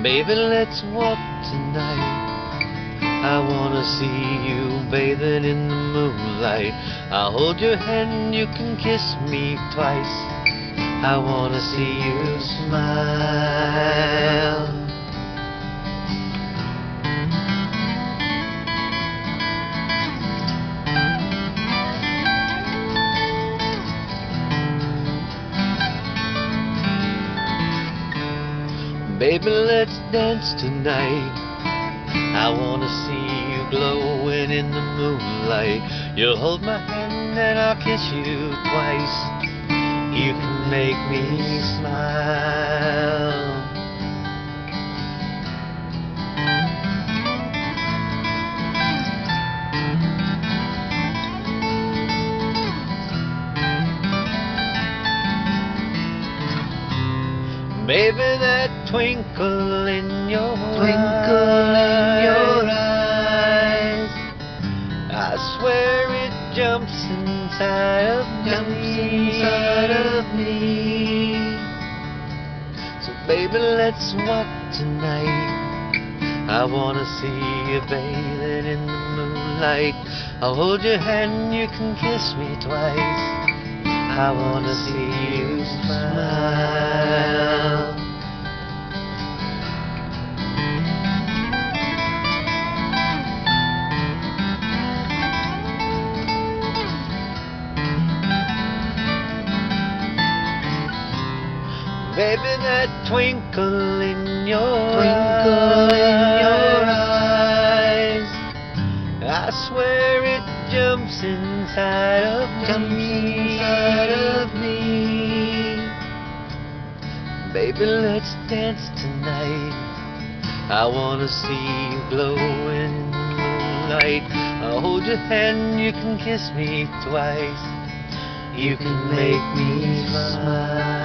Baby, let's walk tonight. I wanna see you bathing in the moonlight. I'll hold your hand, you can kiss me twice. I wanna see you smile. Baby, let's dance tonight. I wanna see you glowing in the moonlight. You'll hold my hand and I'll kiss you twice. You can make me smile. Baby, that twinkle in your eyes, I swear it jumps inside of me. So baby, let's walk tonight. I wanna see you bathing in the moonlight. I'll hold your hand, you can kiss me twice. I wanna see you smile. Baby, that twinkle in your eyes, I swear it jumps inside of me. Baby, let's dance tonight. I wanna see you glowing in the moonlight. I'll hold your hand, you can kiss me twice. You can make me smile.